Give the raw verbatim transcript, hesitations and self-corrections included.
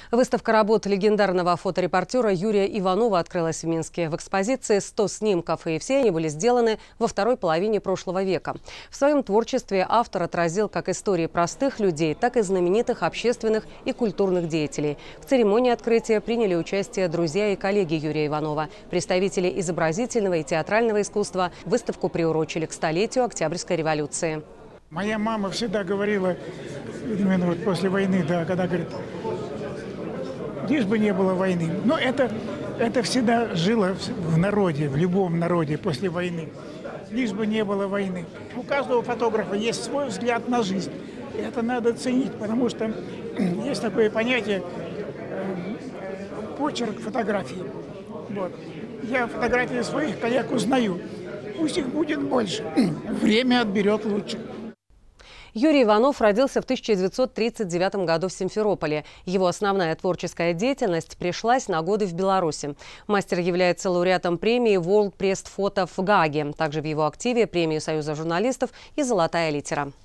Выставка работ легендарного фоторепортера Юрия Иванова открылась в Минске. В экспозиции сто снимков, и все они были сделаны во второй половине прошлого века. В своем творчестве автор отразил как истории простых людей, так и знаменитых общественных и культурных деятелей. В церемонии открытия приняли участие друзья и коллеги Юрия Иванова. Представители изобразительного и театрального искусства выставку приурочили к столетию Октябрьской революции. Моя мама всегда говорила, именно вот после войны, да, когда говорит, лишь бы не было войны. Но это, это всегда жило в народе, в любом народе после войны. Лишь бы не было войны. У каждого фотографа есть свой взгляд на жизнь. И это надо ценить, потому что есть такое понятие почерк фотографии. Вот. Я фотографии своих коллег узнаю. Пусть их будет больше. Время отберет лучше. Юрий Иванов родился в тысяча девятьсот тридцать девятом году в Симферополе. Его основная творческая деятельность пришлась на годы в Беларуси. Мастер является лауреатом премии World Press Photo в Гааге. Также в его активе премии Союза журналистов и «Золотая литера».